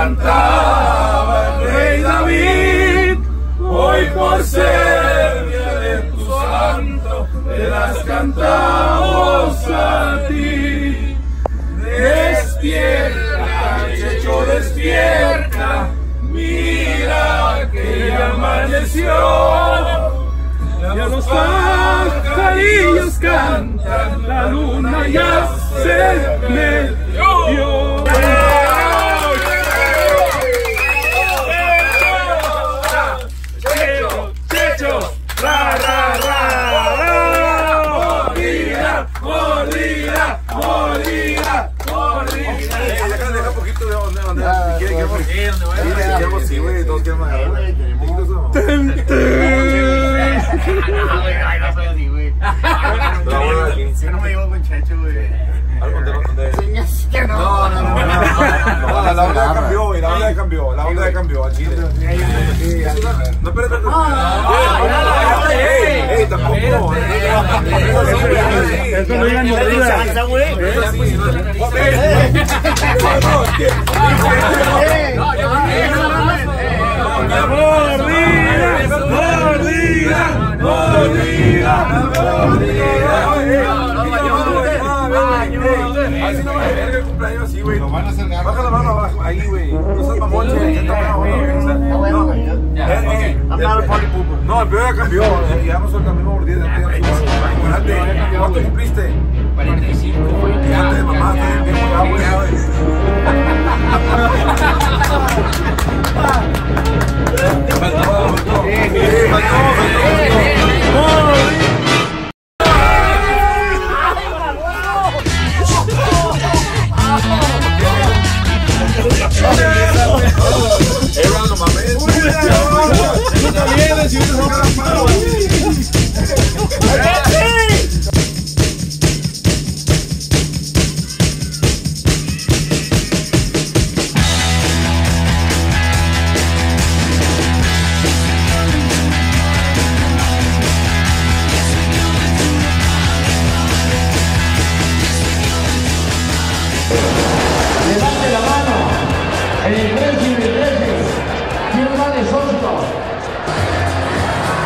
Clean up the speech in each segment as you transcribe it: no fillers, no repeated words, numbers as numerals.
cantaba el rey David, hoy por ser día de tu santo, te las cantamos a ti. Despierta, Checho, despierta, mira que ya amaneció, ya los pajarillos cantan, la luna ya se metió. Checho, ra, ra, ra, ra, mordida, mordida, mordida. Deja poquito de donde sí, güey, todos quieren agarrar. Yo no me llevo con Checho, güey. No, la onda cambió, güey, la onda cambió, al chile. No, espérate. Ey, tampoco. Eso no iba a mordida. Así no va a ver el cumpleaños así, güey. Lo van a hacer ganas. Baja la mano abajo, ahí, güey. No seas mamón, I'm not a party pooper. No, el peor ya cambió. Ya no soy la misma mordida. ¿Cuánto cumpliste? 45. Fíjate, mamá, estoy en tiempo ya, güey. Levante la mano en el precio de Reyes. ¿Quién va de Sósito?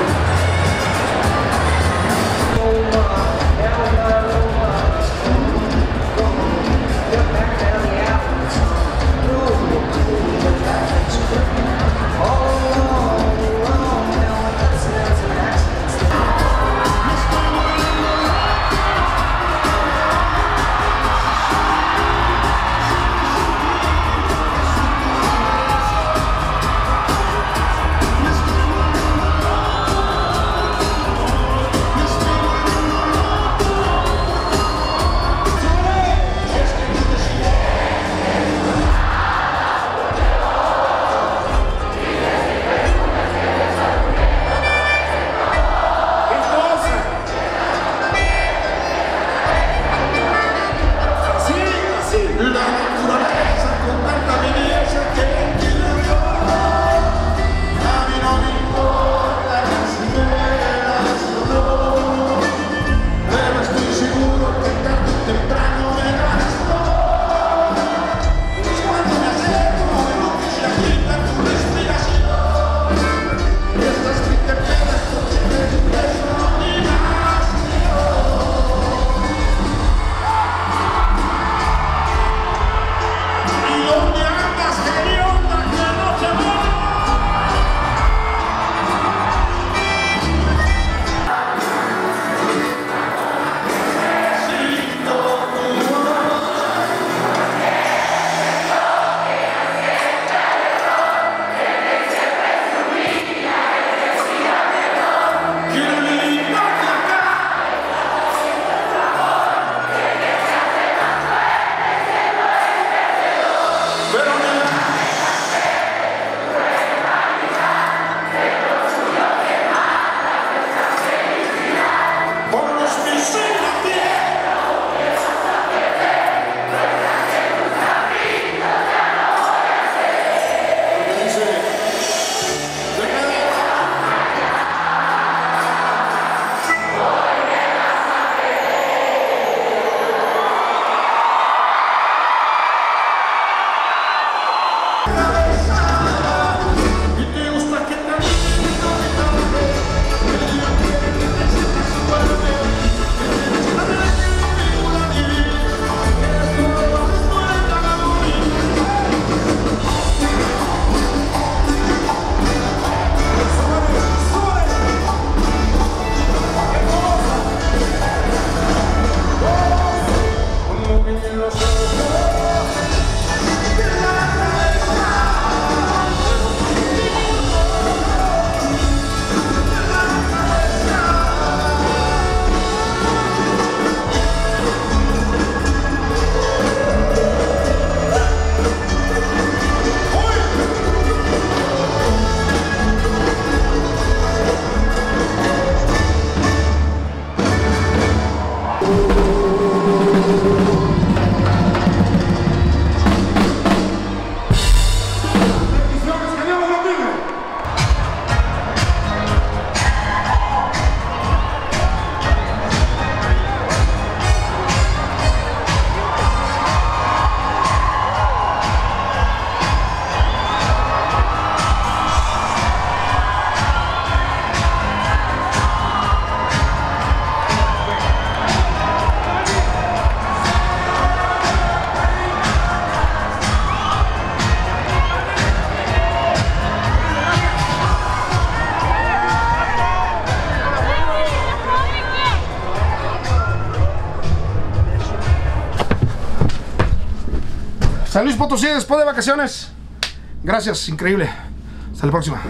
San Luis Potosí después de vacaciones. Gracias, increíble. Hasta la próxima.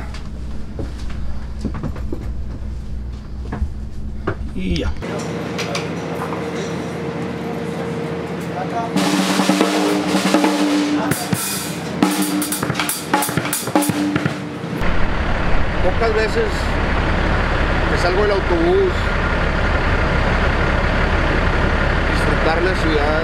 Y ya. Pocas veces que salgo del autobús, disfrutar la ciudad.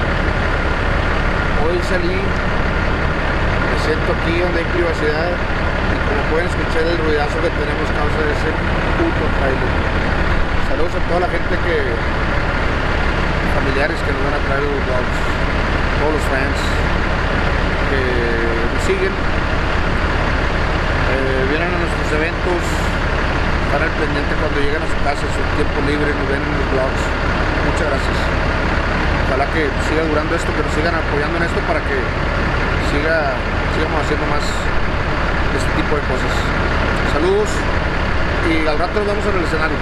Hoy salí, me siento aquí donde hay privacidad y como pueden escuchar el ruidazo que tenemos causa de ese puto trailer. Saludos a toda la gente familiares que nos van a traer los vlogs, todos los fans que nos siguen. Vienen a nuestros eventos, están al pendiente cuando llegan a su casa, su tiempo libre, nos ven en los vlogs. Muchas gracias. Ojalá que siga durando esto, que nos sigan apoyando en esto para que sigamos haciendo más de este tipo de cosas. Saludos y al rato nos vemos en el escenario.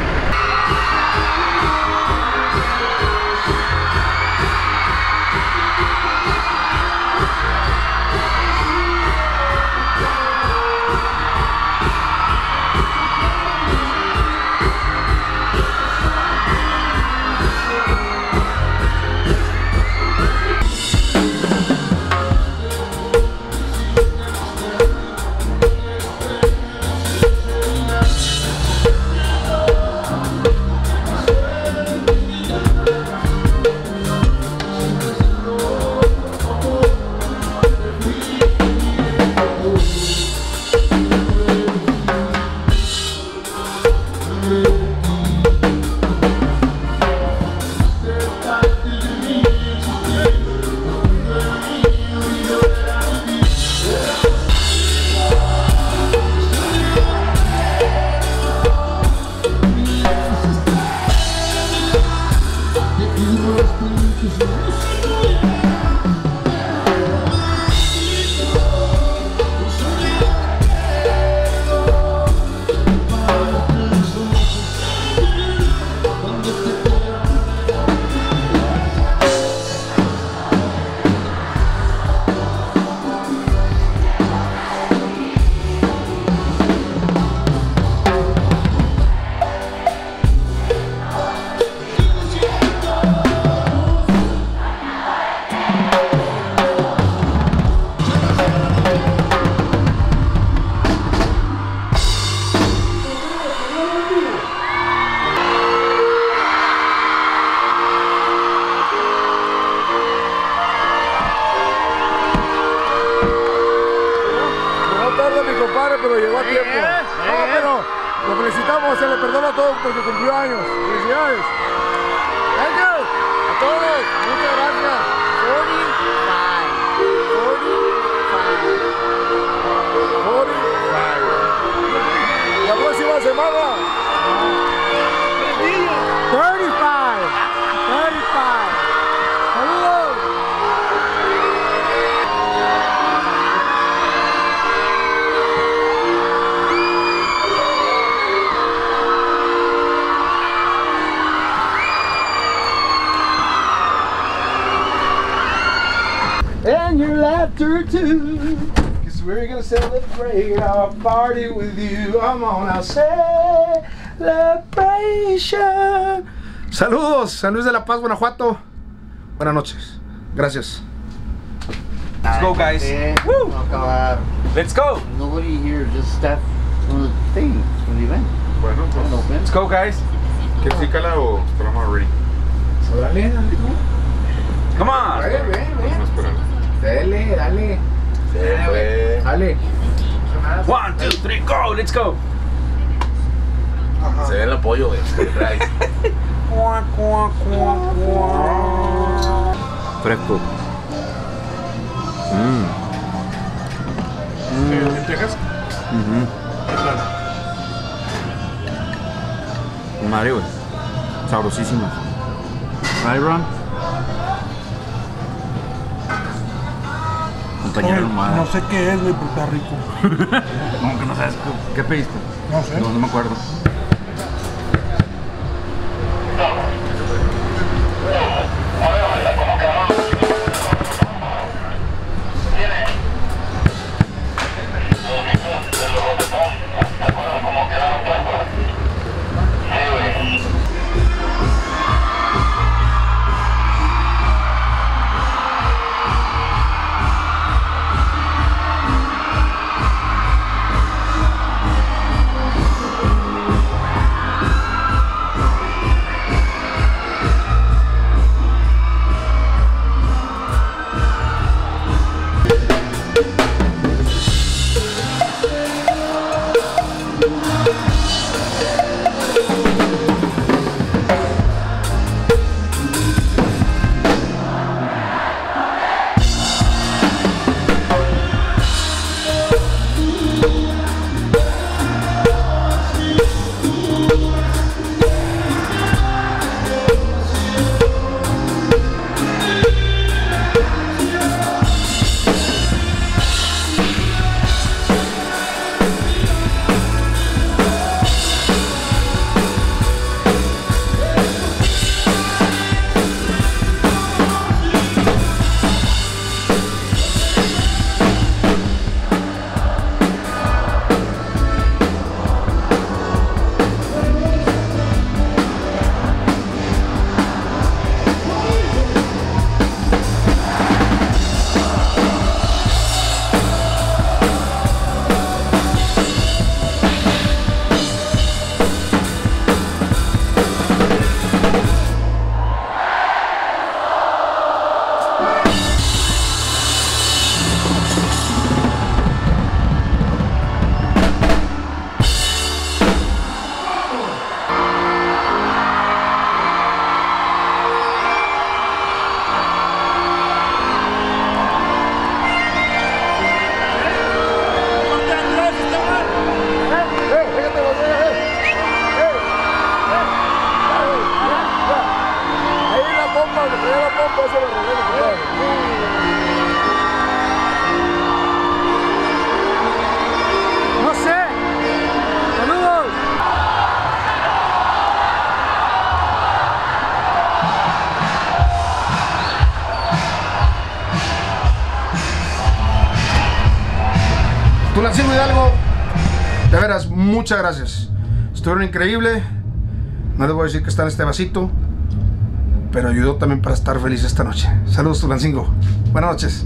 Pero llegó a tiempo. No, pero lo felicitamos, se le perdona todo porque cumplió años. Felicidades. Thank you. A todos, muchas gracias. 45. La próxima semana. 35. Saludos. And your laughter too, 'cause we're gonna celebrate our party with you. I'm on our celebration. Saludos, San Luis de la Paz, Guanajuato. Buenas noches. Gracias. Let's go, guys. Woo! Let's go. Nobody here, just staff from the thing, from the event. Bueno, pues. Let's go, guys. ¿Que sí cala o esperamos a Ray? Dale, Come on. ven. Estamos esperando. Dale. Dale. 1, 2, 3, go. Let's go. Se ve el apoyo, güey. Fresco. ¿En Texas? Madre, güey. Sabrosísima. Right, Ron? Compañero almohada. No sé qué es, güey, pero está rico. ¿Cómo que no sabes qué pediste? No sé. No me acuerdo. Tulancingo Hidalgo, de veras, muchas gracias. Estuvieron increíble. No les voy a decir que está en este vasito, pero ayudó también para estar feliz esta noche. Saludos, Tulancingo. Buenas noches.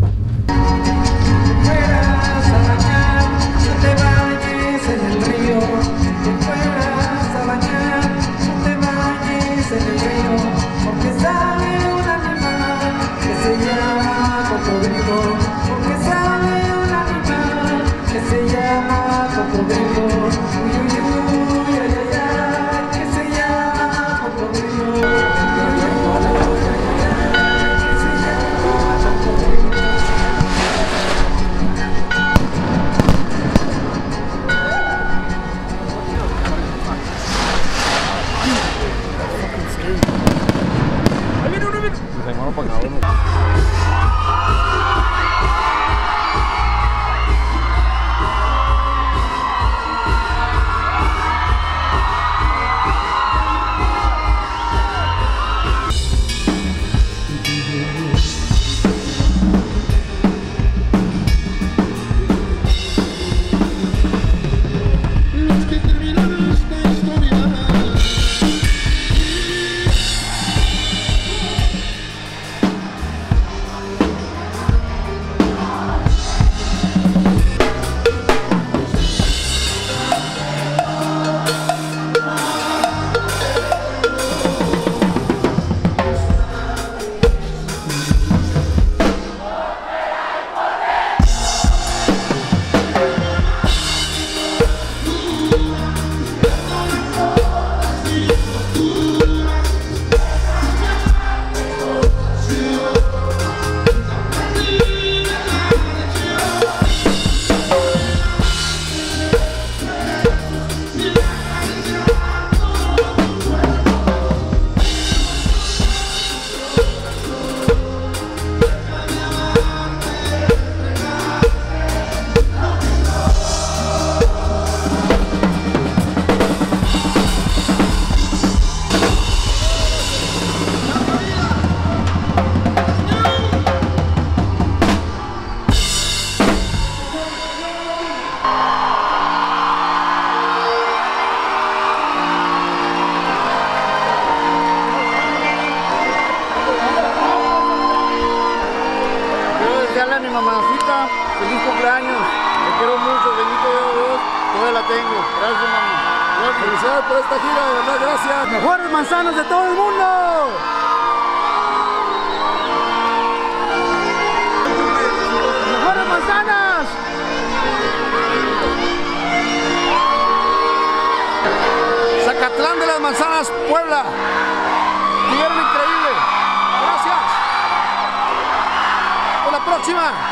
Mi mamacita, feliz cumpleaños, te quiero mucho, bendito Dios, todavía la tengo, gracias mamá. Felicidades por esta gira, de verdad, gracias. Mejores manzanas de todo el mundo. Mejores manzanas. Zacatlán de las Manzanas, Puebla. Estuvieron increíble. Gracias. Hasta la próxima.